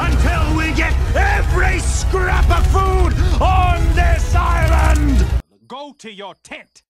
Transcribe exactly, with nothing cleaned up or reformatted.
until we get every scrap of food on this island! Go to your tent.